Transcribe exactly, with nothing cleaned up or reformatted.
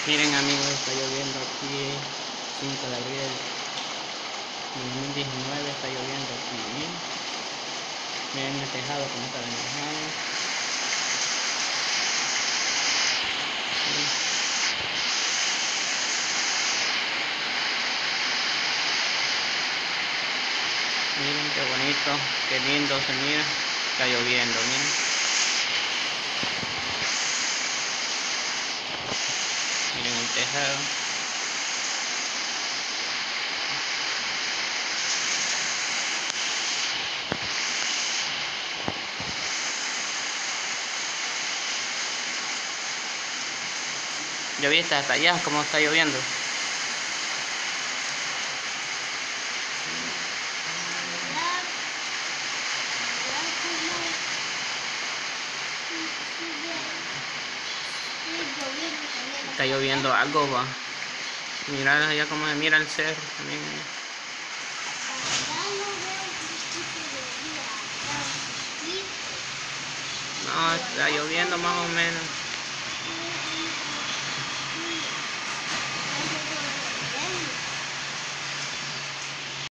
Miren amigos, está lloviendo aquí, cinco de abril de dos mil diecinueve, está lloviendo aquí. Miren el tejado como está mojado. Miren qué bonito, qué lindo se mira, está lloviendo, miren. Miren el tejado. ¿Ya viste hasta allá cómo está lloviendo? Está lloviendo algo, va. Mira allá cómo se mira el cerro también. No, está lloviendo más o menos.